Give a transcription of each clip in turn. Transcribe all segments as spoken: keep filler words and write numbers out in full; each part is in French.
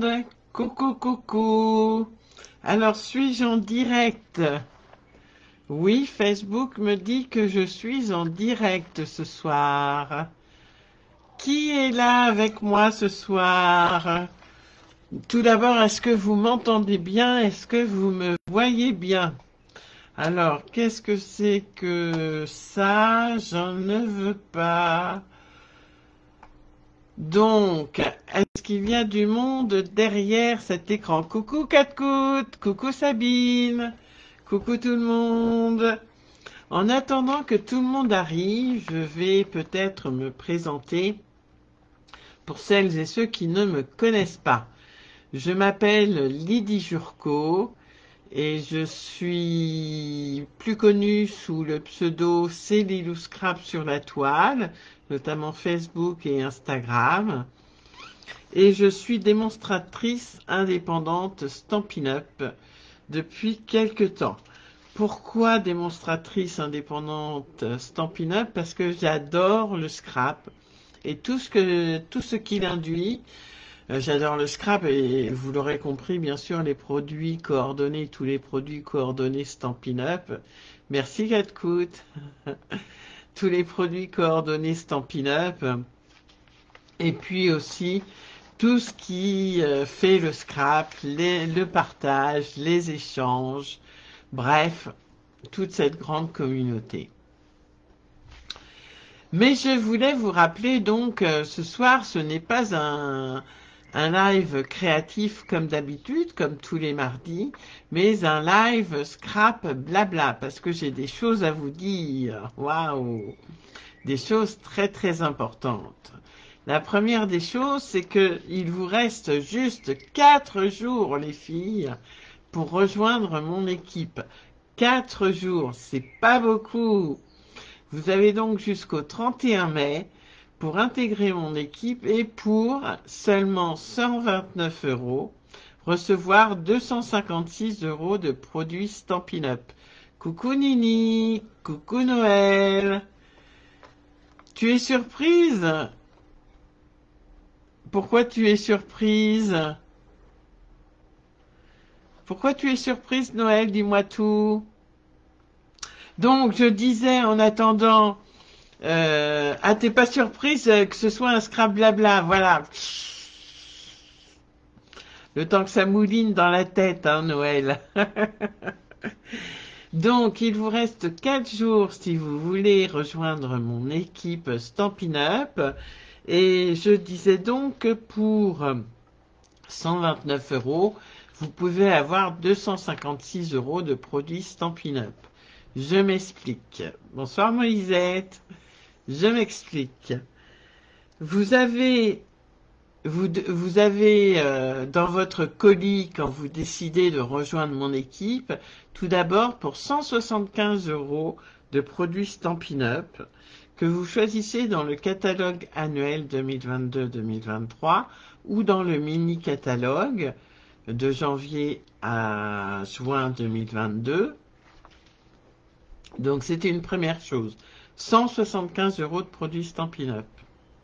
monde. Coucou, coucou. Alors, suis-je en direct? Oui, Facebook me dit que je suis en direct ce soir. Qui est là avec moi ce soir? Tout d'abord, est-ce que vous m'entendez bien? Est-ce que vous me voyez bien? Alors, qu'est-ce que c'est que ça? J'en ne veux pas. Donc, est-ce qu'il y a du monde derrière cet écran? Coucou Catcout, coucou Sabine, coucou tout le monde. En attendant que tout le monde arrive, je vais peut-être me présenter pour celles et ceux qui ne me connaissent pas. Je m'appelle Lydie Jurco et je suis plus connue sous le pseudo Célilou Scrap sur la toile, notamment Facebook et Instagram. Et je suis démonstratrice indépendante Stampin' Up depuis quelque temps. Pourquoi démonstratrice indépendante Stampin' Up? Parce que j'adore le scrap et tout ce que tout ce qu'il induit. J'adore le scrap et vous l'aurez compris, bien sûr, les produits coordonnés, tous les produits coordonnés Stampin' Up. Merci Catcout. Tous les produits coordonnés Stampin' Up. Et puis aussi tout ce qui euh, fait le scrap, les, le partage, les échanges, bref, toute cette grande communauté. Mais je voulais vous rappeler donc, euh, ce soir, ce n'est pas un, un live créatif comme d'habitude, comme tous les mardis, mais un live scrap blabla, parce que j'ai des choses à vous dire. Waouh! Des choses très très importantes. La première des choses, c'est que il vous reste juste quatre jours, les filles, pour rejoindre mon équipe. Quatre jours, c'est pas beaucoup. Vous avez donc jusqu'au trente et un mai pour intégrer mon équipe et pour seulement cent vingt-neuf euros, recevoir deux cent cinquante-six euros de produits Stampin' Up. Coucou Nini, coucou Noël. Tu es surprise? Pourquoi tu es surprise? Pourquoi tu es surprise, Noël? Dis-moi tout. Donc, je disais en attendant, euh, ah, t'es pas surprise que ce soit un scrap blabla, voilà. Le temps que ça mouline dans la tête, hein, Noël. Donc, il vous reste quatre jours si vous voulez rejoindre mon équipe Stampin' Up. Et je disais donc que pour cent vingt-neuf euros, vous pouvez avoir deux cent cinquante-six euros de produits Stampin' Up. Je m'explique. Bonsoir Moïsette. Je m'explique. Vous avez, vous, vous avez euh, dans votre colis, quand vous décidez de rejoindre mon équipe, tout d'abord pour cent soixante-quinze euros de produits Stampin' Up, que vous choisissez dans le catalogue annuel deux mille vingt-deux deux mille vingt-trois ou dans le mini-catalogue de janvier à juin deux mille vingt-deux. Donc c'était une première chose. cent soixante-quinze euros de produits Stampin' Up.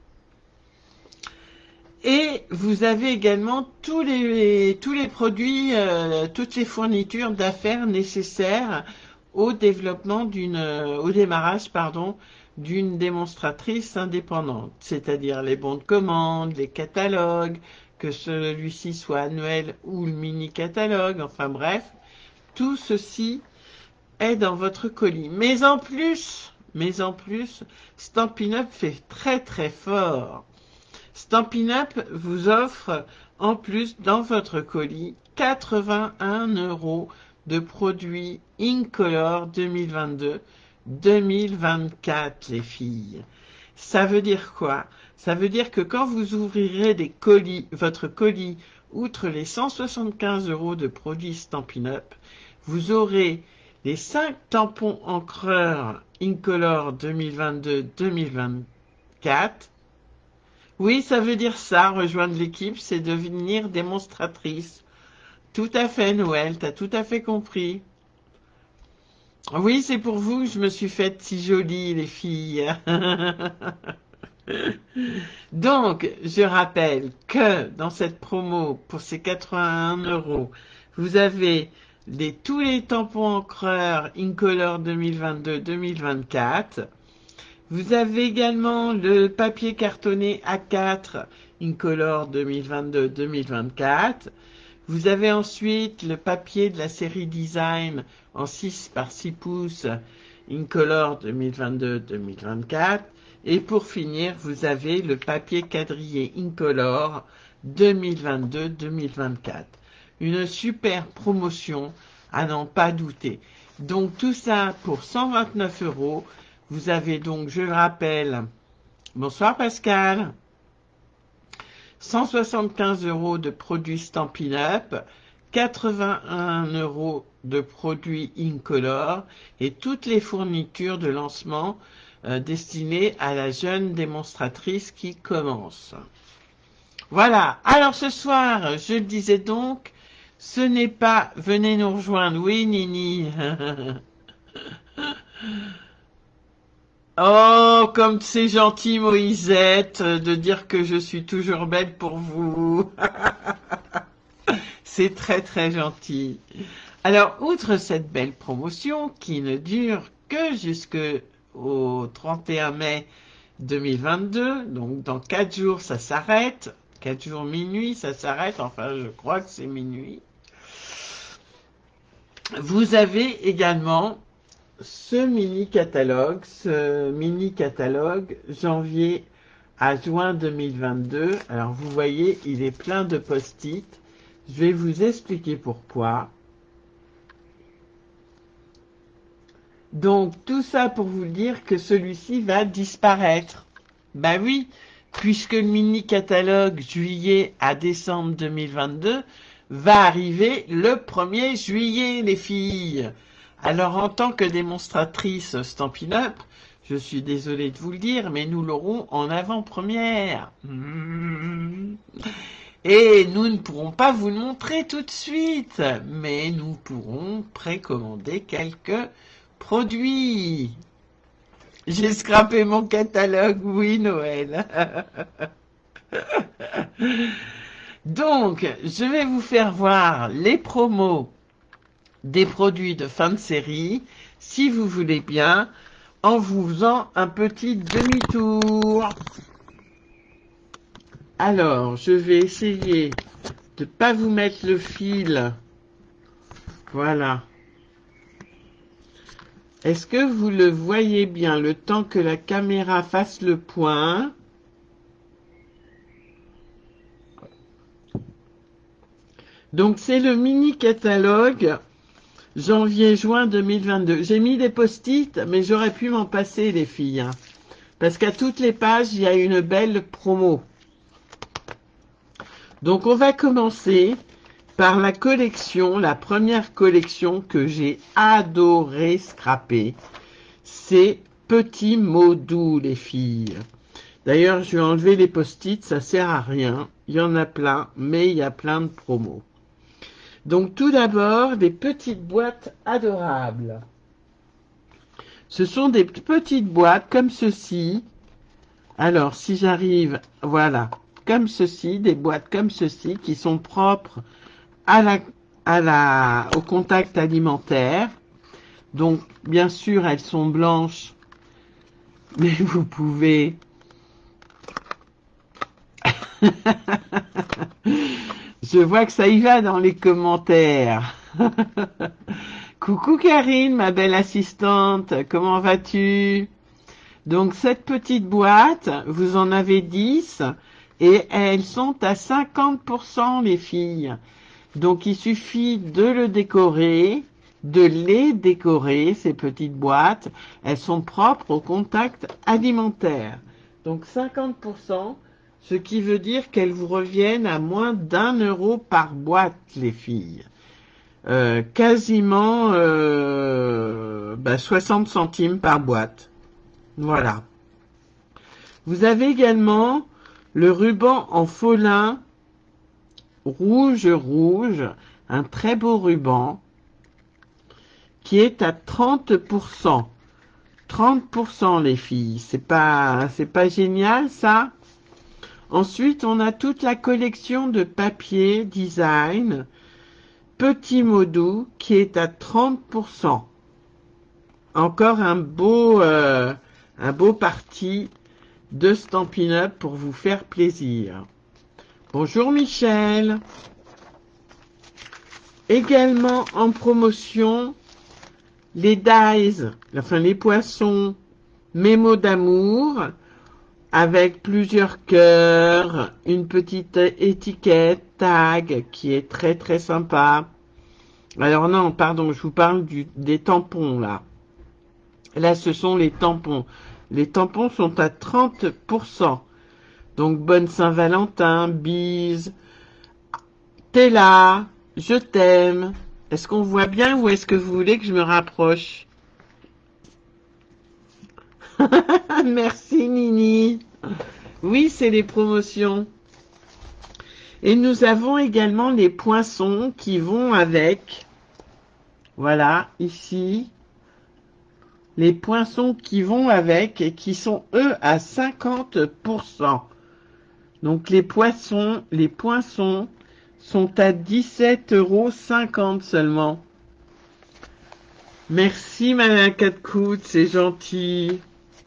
Et vous avez également tous les, tous les produits, euh, toutes les fournitures d'affaires nécessaires au développement d'une, au démarrage, pardon, d'une démonstratrice indépendante, c'est-à-dire les bons de commande, les catalogues, que celui-ci soit annuel ou le mini-catalogue, enfin bref, tout ceci est dans votre colis. Mais en plus, mais en plus, Stampin' Up fait très très fort. Stampin' Up vous offre en plus dans votre colis quatre-vingt-un euros de produits Incolor deux mille vingt-deux deux mille vingt-quatre, les filles. Ça veut dire quoi? Ça veut dire que quand vous ouvrirez des colis, votre colis, outre les cent soixante-quinze euros de produits Stampin' Up, vous aurez les cinq tampons encreurs Incolor deux mille vingt-deux deux mille vingt-quatre. Oui, ça veut dire ça, rejoindre l'équipe, c'est devenir démonstratrice. Tout à fait, Noël, t'as tout à fait compris. Oui, c'est pour vous que je me suis faite si jolie, les filles. Donc, je rappelle que dans cette promo, pour ces quatre-vingt-un euros, vous avez les, tous les tampons encreurs Incolor deux mille vingt-deux deux mille vingt-quatre. Vous avez également le papier cartonné A quatre Incolor deux mille vingt-deux deux mille vingt-quatre. Vous avez ensuite le papier de la série Design en six par six pouces Incolor deux mille vingt-deux deux mille vingt-quatre. Et pour finir, vous avez le papier quadrillé Incolor deux mille vingt-deux deux mille vingt-quatre. Une super promotion à n'en pas douter. Donc tout ça pour cent vingt-neuf euros. Vous avez donc, je le rappelle, bonsoir Pascal, cent soixante-quinze euros de produits Stampin' Up, quatre-vingt-un euros de produits Incolor et toutes les fournitures de lancement euh, destinées à la jeune démonstratrice qui commence. Voilà, alors ce soir, je le disais donc, ce n'est pas, venez nous rejoindre, oui Nini. Oh, comme c'est gentil, Moïsette, de dire que je suis toujours belle pour vous. C'est très très gentil. Alors, outre cette belle promotion qui ne dure que jusqu'au trente et un mai deux mille vingt-deux, donc dans quatre jours ça s'arrête, quatre jours minuit ça s'arrête, enfin je crois que c'est minuit. Vous avez également ce mini catalogue, ce mini catalogue janvier à juin deux mille vingt-deux. Alors vous voyez, il est plein de post-it. Je vais vous expliquer pourquoi. Donc tout ça pour vous dire que celui-ci va disparaître. Ben oui, puisque le mini catalogue juillet à décembre deux mille vingt-deux va arriver le premier juillet, les filles. Alors, en tant que démonstratrice Stampin' Up, je suis désolée de vous le dire, mais nous l'aurons en avant-première. Mmh. Et nous ne pourrons pas vous le montrer tout de suite, mais nous pourrons précommander quelques produits. J'ai scrappé mon catalogue, oui, Noël. Donc, je vais vous faire voir les promos des produits de fin de série, si vous voulez bien, en vous faisant un petit demi-tour. Alors, je vais essayer de ne pas vous mettre le fil. Voilà. Est-ce que vous le voyez bien le temps que la caméra fasse le point? Donc, c'est le mini catalogue janvier-juin deux mille vingt-deux. J'ai mis des post-it, mais j'aurais pu m'en passer, les filles. Hein, parce qu'à toutes les pages, il y a une belle promo. Donc, on va commencer par la collection, la première collection que j'ai adoré scraper. C'est Petits mots doux, les filles. D'ailleurs, je vais enlever les post-it, ça sert à rien. Il y en a plein, mais il y a plein de promos. Donc tout d'abord, des petites boîtes adorables. Ce sont des petites boîtes comme ceci. Alors, si j'arrive, voilà, comme ceci, des boîtes comme ceci qui sont propres à la, à la, au contact alimentaire. Donc, bien sûr, elles sont blanches, mais vous pouvez... Je vois que ça y va dans les commentaires. Coucou Karine, ma belle assistante, comment vas-tu? Donc cette petite boîte, vous en avez dix et elles sont à cinquante pour cent les filles. Donc il suffit de le décorer, de les décorer, ces petites boîtes. Elles sont propres au contact alimentaire. Donc cinquante pour cent. Ce qui veut dire qu'elles vous reviennent à moins d'un euro par boîte, les filles. Euh, quasiment euh, bah, soixante centimes par boîte. Voilà. Vous avez également le ruban en faux lin rouge-rouge, un très beau ruban, qui est à trente pour cent. trente pour cent les filles. C'est pas, c'est pas génial ça? Ensuite, on a toute la collection de papier design Petit mot doux qui est à trente pour cent. Encore un beau, euh, un beau parti de Stampin' Up pour vous faire plaisir. Bonjour Michel. Également en promotion, les dies, enfin les poissons, mémo d'amour, avec plusieurs cœurs, une petite étiquette, tag, qui est très très sympa. Alors non, pardon, je vous parle du, des tampons là. Là, ce sont les tampons. Les tampons sont à trente pour cent. Donc, bonne Saint-Valentin, bise, t'es là, je t'aime. Est-ce qu'on voit bien ou est-ce que vous voulez que je me rapproche? Merci Nini. Oui, c'est les promotions. Et nous avons également les poinçons qui vont avec. Voilà, ici. Les poinçons qui vont avec et qui sont, eux, à cinquante pour cent. Donc, les poissons, les poinçons sont à dix-sept euros cinquante seulement. Merci, Madame Catcoute, c'est gentil.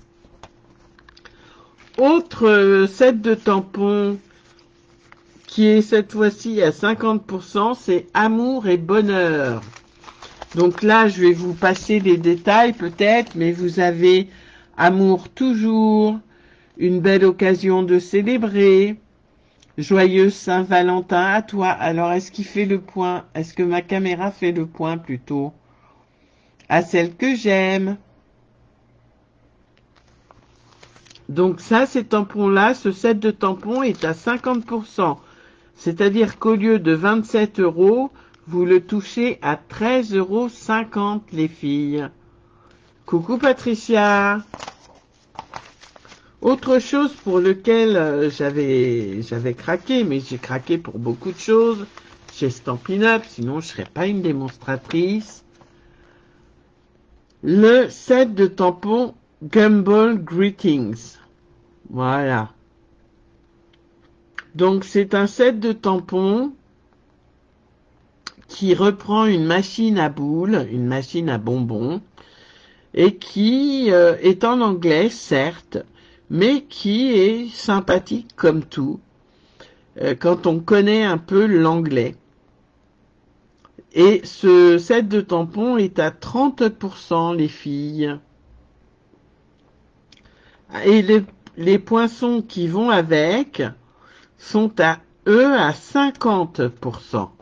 Autre set de tampons qui est cette fois-ci à cinquante pour cent, c'est Amour et Bonheur. Donc là, je vais vous passer les détails peut-être, mais vous avez Amour toujours, une belle occasion de célébrer, joyeuse Saint-Valentin à toi. Alors, est-ce qu'il fait le point? Est-ce que ma caméra fait le point plutôt? À celle que j'aime. Donc ça, ces tampons-là, ce set de tampons est à cinquante pour cent. C'est-à-dire qu'au lieu de vingt-sept euros, vous le touchez à treize euros cinquante, les filles. Coucou Patricia. Autre chose pour lequel euh, j'avais j'avais craqué, mais j'ai craqué pour beaucoup de choses chez Stampin' Up, sinon je serais pas une démonstratrice. Le set de tampons Gumball Greetings. Voilà. Donc c'est un set de tampons qui reprend une machine à boules, une machine à bonbons, et qui euh, est en anglais, certes, mais qui est sympathique comme tout, euh, quand on connaît un peu l'anglais. Et ce set de tampons est à trente pour cent, les filles. Et les, les poinçons qui vont avec sont à eux à cinquante pour cent.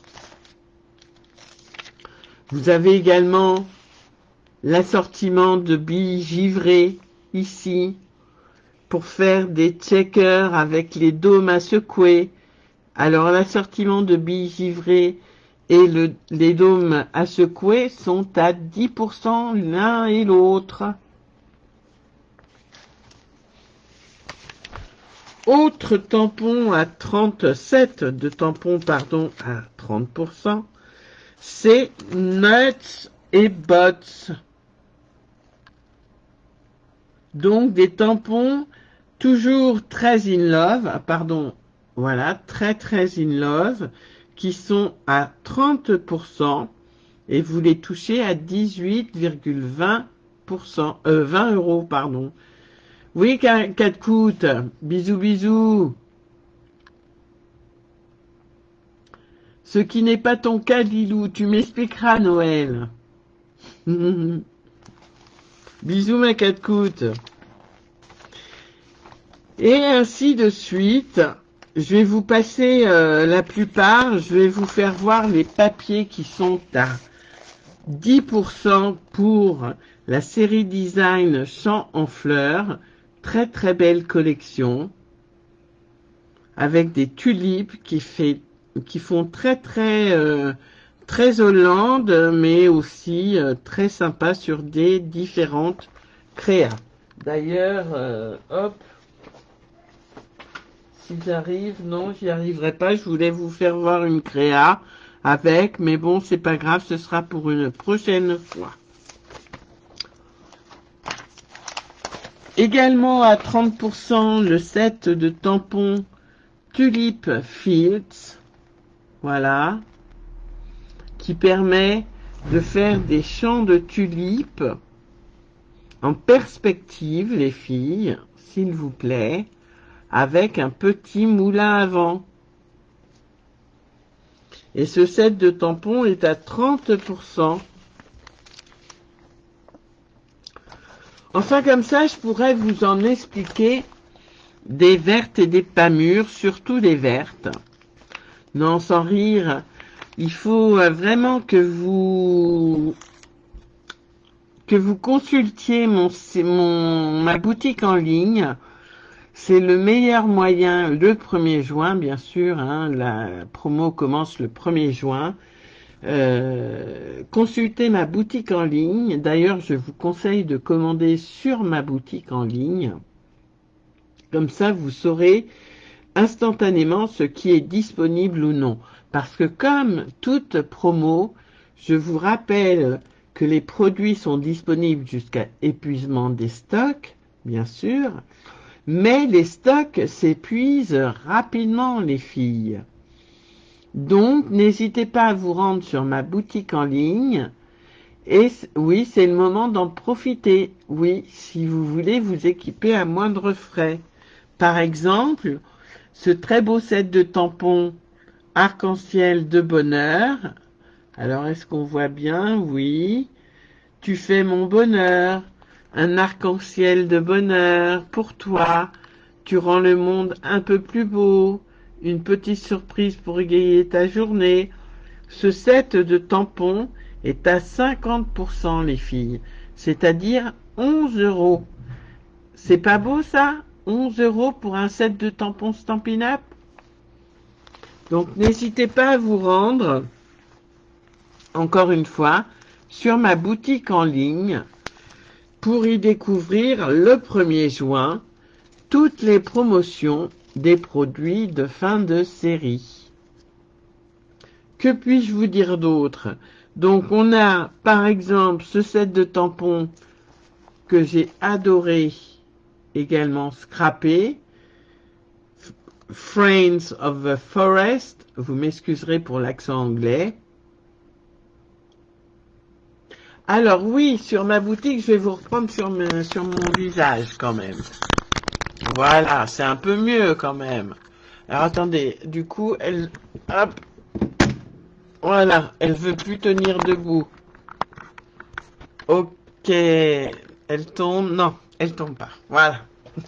Vous avez également l'assortiment de billes givrées ici pour faire des checkers avec les dômes à secouer. Alors l'assortiment de billes givrées et le, les dômes à secouer sont à dix pour cent l'un et l'autre. Autre tampon à trente-sept de tampons pardon à trente pour cent, c'est Nuts et Bots. Donc des tampons toujours très in love, ah, pardon, voilà, très très in love, qui sont à trente pour cent et vous les touchez à dix-huit virgule vingt pour cent, euh, vingt euros, pardon. Oui, Catcoute, bisous, bisous. Ce qui n'est pas ton cas, Lilou, tu m'expliqueras, Noël. Bisous, ma Catcoute. Et ainsi de suite. Je vais vous passer euh, la plupart. Je vais vous faire voir les papiers qui sont à dix pour cent pour la série design Chant en fleurs. Très très belle collection avec des tulipes qui fait qui font très très euh, très Hollande mais aussi euh, très sympa sur des différentes créas. D'ailleurs, euh, hop, si j'arrive, non, j'y arriverai pas. Je voulais vous faire voir une créa avec, mais bon, c'est pas grave, ce sera pour une prochaine fois. Également à trente pour cent le set de tampons Tulip Fields, voilà, qui permet de faire des champs de tulipes en perspective, les filles, s'il vous plaît, avec un petit moulin à vent. Et ce set de tampons est à trente pour cent. Enfin, comme ça, je pourrais vous en expliquer des vertes et des pas mûres, surtout des vertes. Non, sans rire, il faut vraiment que vous que vous consultiez mon, mon ma boutique en ligne. C'est le meilleur moyen, le premier juin, bien sûr, hein, la promo commence le premier juin. Euh, consultez ma boutique en ligne. D'ailleurs, je vous conseille de commander sur ma boutique en ligne. Comme ça, vous saurez instantanément ce qui est disponible ou non. Parce que comme toute promo, je vous rappelle que les produits sont disponibles jusqu'à épuisement des stocks, bien sûr, mais les stocks s'épuisent rapidement, les filles. Donc, n'hésitez pas à vous rendre sur ma boutique en ligne. Et oui, c'est le moment d'en profiter. Oui, si vous voulez vous équiper à moindre frais. Par exemple, ce très beau set de tampons arc-en-ciel de bonheur. Alors, est-ce qu'on voit bien? Oui. Tu fais mon bonheur. Un arc-en-ciel de bonheur pour toi. Tu rends le monde un peu plus beau. Une petite surprise pour égayer ta journée. Ce set de tampons est à cinquante pour cent, les filles. C'est-à-dire onze euros. C'est pas beau, ça? onze euros pour un set de tampons Stampin' Up? Donc, n'hésitez pas à vous rendre, encore une fois, sur ma boutique en ligne pour y découvrir le premier juin toutes les promotions des produits de fin de série. Que puis-je vous dire d'autre? Donc, on a, par exemple, ce set de tampons que j'ai adoré, également scrappé, Friends of the Forest, vous m'excuserez pour l'accent anglais. Alors oui, sur ma boutique, je vais vous reprendre sur, me, sur mon visage quand même. Voilà, c'est un peu mieux quand même. Alors attendez, du coup, elle... Hop. Voilà, elle veut plus tenir debout. Ok, elle tombe. Non, elle tombe pas. Voilà.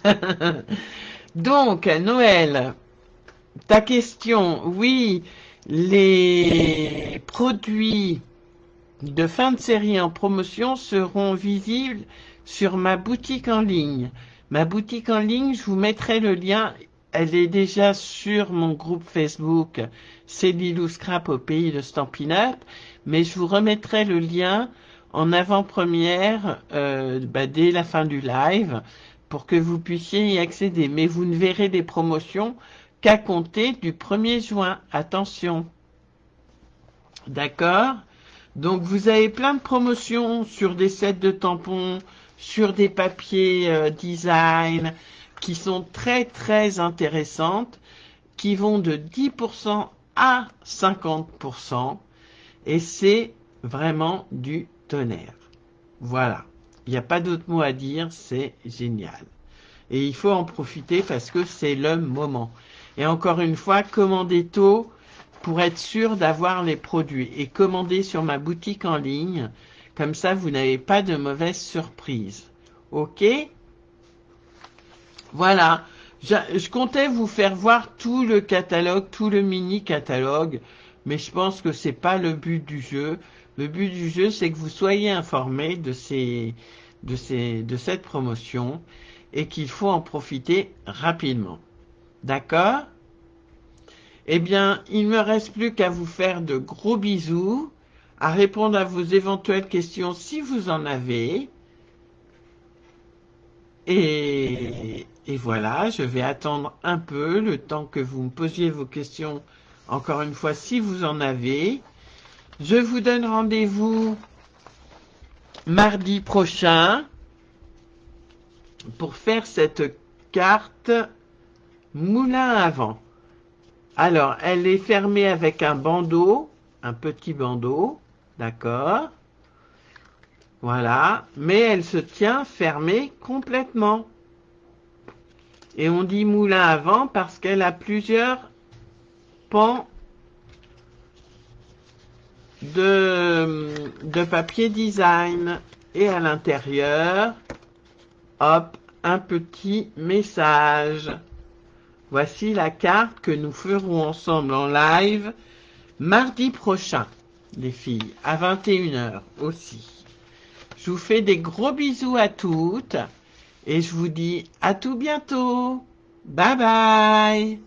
Donc, Noël, ta question, oui, les produits de fin de série en promotion seront visibles sur ma boutique en ligne. Ma boutique en ligne, je vous mettrai le lien, elle est déjà sur mon groupe Facebook, c'est Lilou Scrap au pays de Stampin' Up, mais je vous remettrai le lien en avant-première euh, bah, dès la fin du live, pour que vous puissiez y accéder. Mais vous ne verrez des promotions qu'à compter du premier juin. Attention. D'accord? Donc, vous avez plein de promotions sur des sets de tampons, sur des papiers euh, design, qui sont très, très intéressantes, qui vont de dix pour cent à cinquante pour cent. Et c'est vraiment du tonnerre. Voilà. Il n'y a pas d'autre mot à dire, c'est génial. Et il faut en profiter parce que c'est le moment. Et encore une fois, commandez tôt pour être sûr d'avoir les produits. Et commandez sur ma boutique en ligne. Comme ça, vous n'avez pas de mauvaises surprises. Ok? Voilà. Je, je comptais vous faire voir tout le catalogue, tout le mini-catalogue. Mais je pense que c'est pas le but du jeu. Le but du jeu, c'est que vous soyez informés de ces, de ces, de cette promotion et qu'il faut en profiter rapidement. D'accord? Eh bien, il me reste plus qu'à vous faire de gros bisous, à répondre à vos éventuelles questions si vous en avez. Et, et voilà, je vais attendre un peu le temps que vous me posiez vos questions, encore une fois, si vous en avez. Je vous donne rendez-vous mardi prochain pour faire cette carte moulin à vent. Alors, elle est fermée avec un bandeau, un petit bandeau, d'accord? Voilà, mais elle se tient fermée complètement. Et on dit moulin à vent parce qu'elle a plusieurs pans de, de papier design. Et à l'intérieur, hop, un petit message. Voici la carte que nous ferons ensemble en live mardi prochain, les filles, à vingt et une heures aussi. Je vous fais des gros bisous à toutes et je vous dis à tout bientôt. Bye bye.